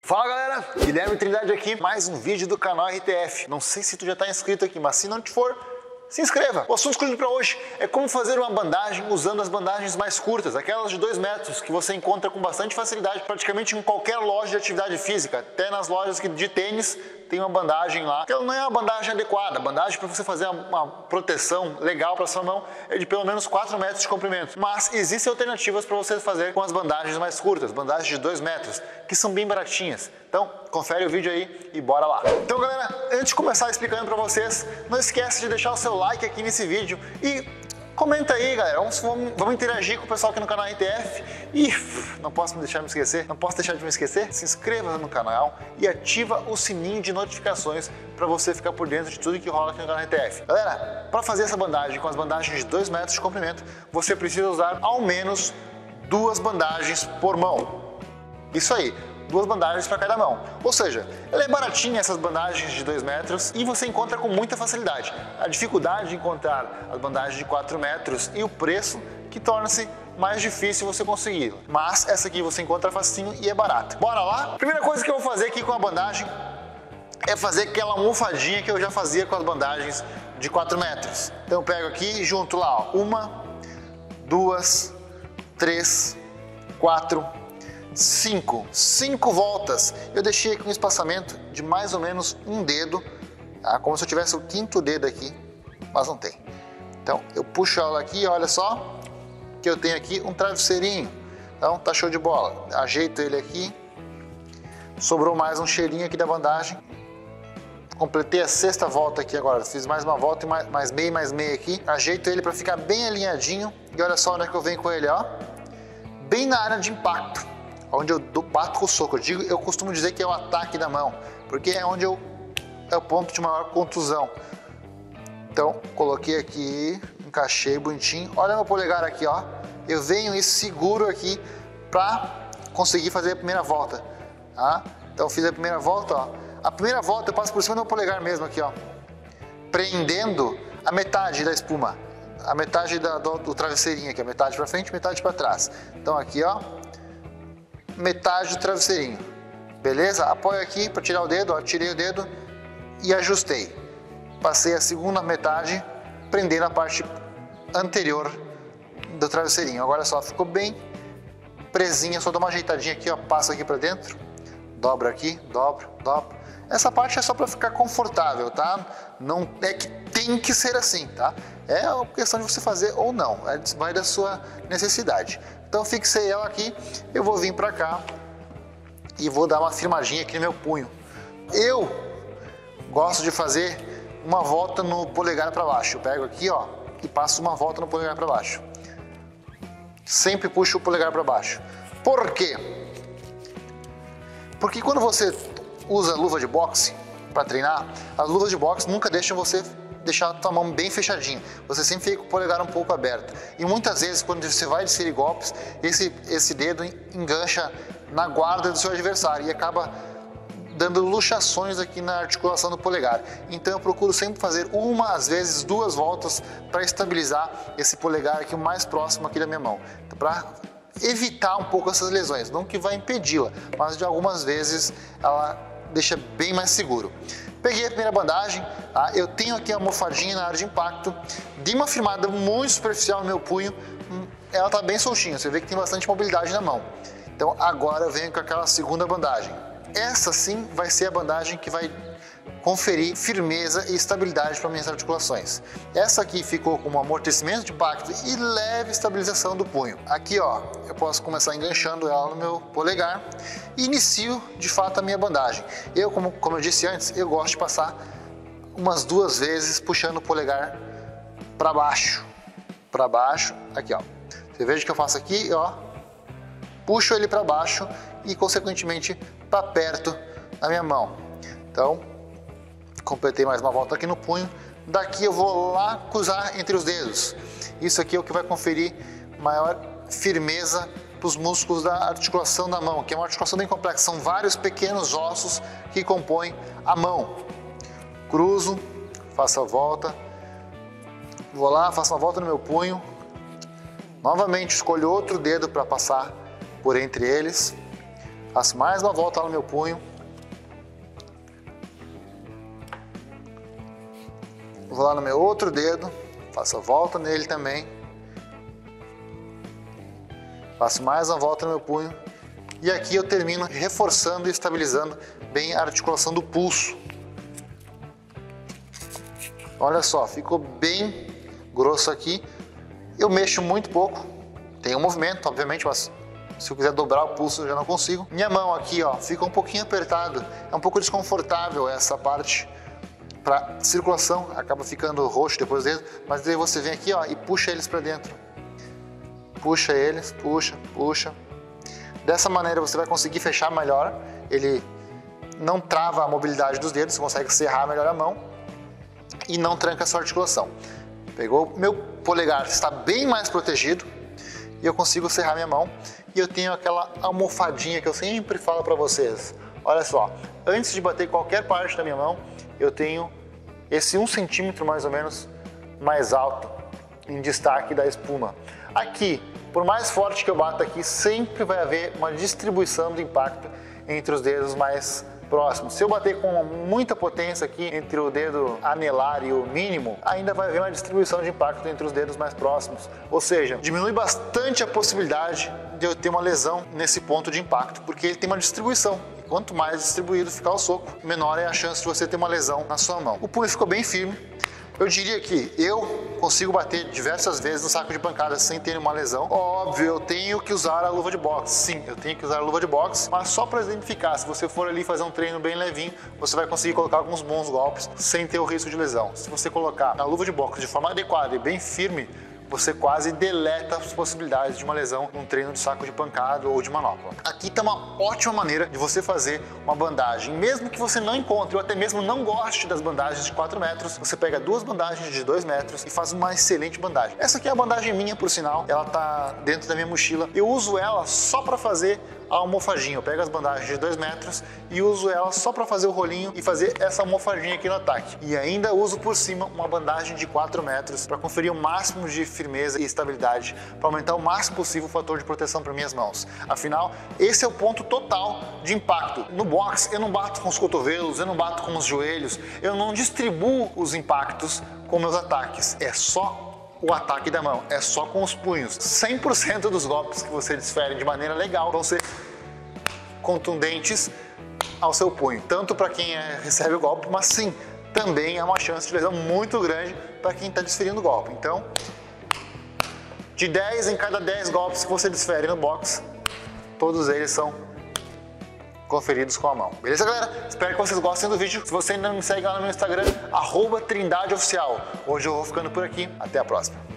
Fala galera, Guilherme Trindade aqui, mais um vídeo do canal RTF. Não sei se tu já está inscrito aqui, mas se não te for, se inscreva. O assunto escolhido para hoje é como fazer uma bandagem usando as bandagens mais curtas, aquelas de 2 metros, que você encontra com bastante facilidade praticamente em qualquer loja de atividade física, até nas lojas de tênis tem uma bandagem lá. Ela não é uma bandagem adequada, a bandagem para você fazer uma proteção legal para sua mão é de pelo menos 4 metros de comprimento. Mas existem alternativas para você fazer com as bandagens mais curtas, bandagens de 2 metros, que são bem baratinhas. Então, confere o vídeo aí e bora lá. Então galera, antes de começar explicando para vocês, não esquece de deixar o seu like aqui nesse vídeo e comenta aí, galera, vamos interagir com o pessoal aqui no canal RTF e não posso deixar de me esquecer, se inscreva no canal e ativa o sininho de notificações para você ficar por dentro de tudo que rola aqui no canal RTF. Galera, para fazer essa bandagem com as bandagens de 2 metros de comprimento, você precisa usar ao menos 2 bandagens por mão. Isso aí. 2 bandagens para cada mão. Ou seja, ela é baratinha essas bandagens de 2 metros e você encontra com muita facilidade. A dificuldade de encontrar as bandagens de 4 metros e o preço que torna-se mais difícil você conseguir. Mas essa aqui você encontra facinho e é barata. Bora lá? Primeira coisa que eu vou fazer aqui com a bandagem é fazer aquela almofadinha que eu já fazia com as bandagens de 4 metros. Então eu pego aqui e junto lá, ó, 1, 2, 3, 4, 5 voltas. Eu deixei aqui um espaçamento de mais ou menos um dedo, tá? Como se eu tivesse o 5º dedo aqui, mas não tem. Então eu puxo ela aqui, olha só, que eu tenho aqui um travesseirinho. Então tá show de bola. Ajeito ele aqui, sobrou mais um cheirinho aqui da bandagem. Completei a 6ª volta aqui agora, fiz mais uma volta e mais meia aqui. Ajeito ele para ficar bem alinhadinho e olha só onde é que eu venho com ele, ó. Bem na área de impacto, onde eu bato com o soco. Eu costumo dizer que é o ataque da mão, porque é onde é o ponto de maior contusão. Então, coloquei aqui, encaixei bonitinho. Olha meu polegar aqui, ó. Eu venho e seguro aqui para conseguir fazer a primeira volta, tá? Então, fiz a primeira volta, ó. A primeira volta eu passo por cima do meu polegar mesmo aqui, ó, prendendo a metade da espuma, a metade do travesseirinho aqui, a metade para frente, metade para trás. Então, aqui, ó, metade do travesseirinho, beleza? Apoio aqui para tirar o dedo, ó, tirei o dedo e ajustei. Passei a segunda metade, prendendo a parte anterior do travesseirinho. Agora só ficou bem presinha, só dou uma ajeitadinha aqui, ó, passo aqui para dentro, dobra aqui, dobro. Essa parte é só para ficar confortável, tá? Não é que tem que ser assim, tá? É uma questão de você fazer ou não, vai da sua necessidade. Então fixei ela aqui, eu vou vir para cá e vou dar uma firmadinha aqui no meu punho. Eu gosto de fazer uma volta no polegar para baixo. Eu pego aqui, ó, e passo uma volta no polegar para baixo. Sempre puxo o polegar para baixo. Por quê? Porque quando você usa luva de boxe para treinar, as luvas de boxe nunca deixam você deixar a tua mão bem fechadinha. Você sempre fica com o polegar um pouco aberto. E muitas vezes, quando você vai desferir golpes, esse dedo engancha na guarda do seu adversário e acaba dando luxações aqui na articulação do polegar. Então eu procuro sempre fazer às vezes 2 voltas para estabilizar esse polegar aqui o mais próximo aqui da minha mão, para evitar um pouco essas lesões. Não que vai impedi-la, mas de algumas vezes ela deixa bem mais seguro. Peguei a primeira bandagem, tá? Eu tenho aqui a almofadinha na área de impacto, dei uma firmada muito superficial no meu punho, ela tá bem soltinha, você vê que tem bastante mobilidade na mão. Então agora eu venho com aquela segunda bandagem. Essa sim vai ser a bandagem que vai conferir firmeza e estabilidade para minhas articulações. Essa aqui ficou com um amortecimento de impacto e leve estabilização do punho. Aqui, ó, eu posso começar enganchando ela no meu polegar e inicio de fato a minha bandagem. Eu, como eu disse antes, eu gosto de passar umas 2 vezes puxando o polegar para baixo, aqui, ó. Você veja que eu faço aqui, ó, puxo ele para baixo e consequentemente para perto da minha mão. Então, completei mais uma volta aqui no punho. Daqui eu vou lá cruzar entre os dedos. Isso aqui é o que vai conferir maior firmeza para os músculos da articulação da mão, que é uma articulação bem complexa. São vários pequenos ossos que compõem a mão. Cruzo, faço a volta, vou lá, faço uma volta no meu punho. Novamente escolho outro dedo para passar por entre eles. Faço mais uma volta lá no meu punho. Vou lá no meu outro dedo, faço a volta nele também. Faço mais uma volta no meu punho. E aqui eu termino reforçando e estabilizando bem a articulação do pulso. Olha só, ficou bem grosso aqui. Eu mexo muito pouco. Tem um movimento, obviamente, mas se eu quiser dobrar o pulso eu já não consigo. Minha mão aqui, ó, fica um pouquinho apertado. É um pouco desconfortável essa parte para circulação. Acaba ficando roxo depois do dedo. Mas daí você vem aqui, ó, e puxa eles para dentro. Puxa eles, puxa, puxa. Dessa maneira você vai conseguir fechar melhor. Ele não trava a mobilidade dos dedos, você consegue serrar melhor a mão e não tranca a sua articulação. Pegou meu polegar, está bem mais protegido e eu consigo serrar minha mão. E eu tenho aquela almofadinha que eu sempre falo para vocês. Olha só, antes de bater qualquer parte da minha mão, eu tenho esse 1 centímetro mais ou menos mais alto em destaque da espuma. Aqui, por mais forte que eu bata aqui, sempre vai haver uma distribuição do impacto entre os dedos mais próximos. Se eu bater com muita potência aqui entre o dedo anelar e o mínimo, ainda vai haver uma distribuição de impacto entre os dedos mais próximos. Ou seja, diminui bastante a possibilidade de eu ter uma lesão nesse ponto de impacto, porque ele tem uma distribuição. E quanto mais distribuído ficar o soco, menor é a chance de você ter uma lesão na sua mão. O punho ficou bem firme. Eu diria que eu consigo bater diversas vezes no saco de pancadas sem ter uma lesão. Óbvio, eu tenho que usar a luva de boxe. Sim, eu tenho que usar a luva de boxe, mas só para exemplificar. Se você for ali fazer um treino bem levinho, você vai conseguir colocar alguns bons golpes sem ter o risco de lesão. Se você colocar a luva de boxe de forma adequada e bem firme, você quase deleta as possibilidades de uma lesão num treino de saco de pancada ou de manopla. Aqui está uma ótima maneira de você fazer uma bandagem. Mesmo que você não encontre ou até mesmo não goste das bandagens de 4 metros, você pega 2 bandagens de 2 metros e faz uma excelente bandagem. Essa aqui é a bandagem minha, por sinal. Ela está dentro da minha mochila. Eu uso ela só para fazer a almofadinha. Eu pego as bandagens de 2 metros e uso ela só para fazer o rolinho e fazer essa almofadinha aqui no ataque. E ainda uso por cima uma bandagem de 4 metros para conferir o máximo de firmeza e estabilidade, para aumentar o máximo possível o fator de proteção para minhas mãos. Afinal, esse é o ponto total de impacto. No boxe, eu não bato com os cotovelos, eu não bato com os joelhos, eu não distribuo os impactos com meus ataques. É só o ataque da mão, é só com os punhos. 100% dos golpes que você desfere de maneira legal vão ser contundentes ao seu punho, tanto para quem recebe o golpe, mas sim, também há uma chance de lesão muito grande para quem está desferindo o golpe. Então, de 10 em cada 10 golpes que você desfere no boxe, todos eles são conferidos com a mão. Beleza, galera? Espero que vocês gostem do vídeo. Se você ainda não me segue lá no meu Instagram, @TrindadeOficial. Hoje eu vou ficando por aqui. Até a próxima.